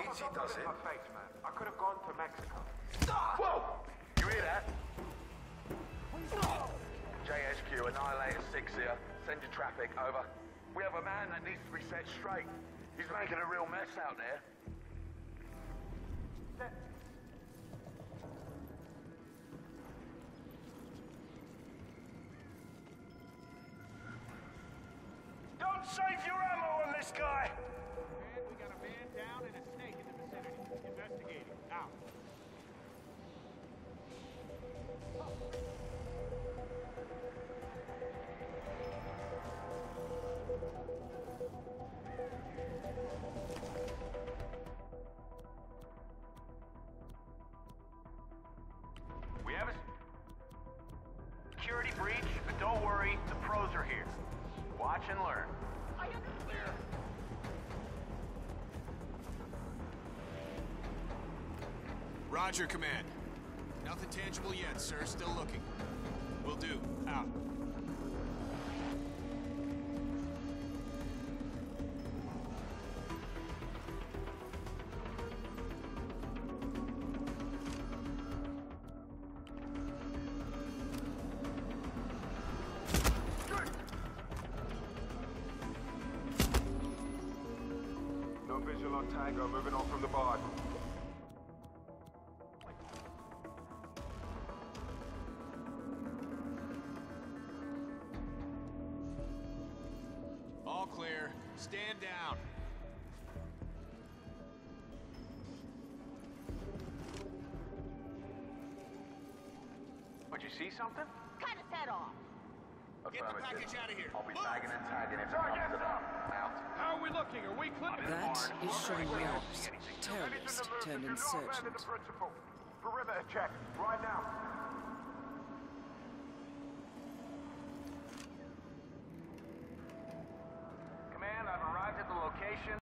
Easy does it. My face, man. I could have gone to Mexico. Whoa! You hear that? JSQ, Annihilator 6 here. Send your traffic, over. We have a man that needs to be set straight. He's making a real mess out there. Don't save your ammo on this guy! Man, we got a man down and a snake in the vicinity. Investigating. Out. We have a security breach, but don't worry, the pros are here. Watch and learn. I understand. Roger, Command. Nothing tangible yet, sir. Still looking. Will do. Out. No visual on Tango, moving on from the bar. All clear. Stand down. Would you see something? Cut his head off. Get the package out of here. I'll be Move. bagging and tagging if it comes to that. Out. How are we looking? Are we clear? That is Sean Rose, terrorist turned insurgent. Perimeter check, right now. Command, I've arrived at the location.